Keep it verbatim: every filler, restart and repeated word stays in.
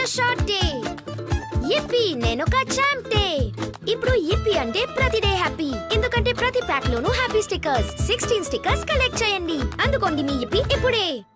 Short day. yippee నేనొక champ day. ఇప్పుడు yippee అంటే ప్రతి డే హ్యాపీ. ఎందుకంటే ప్రతి ప్యాక్ లోనూ happy stickers. Sixteen stickers collect చేయండి. అందుకోండి మీ yippee ఇప్పుడే.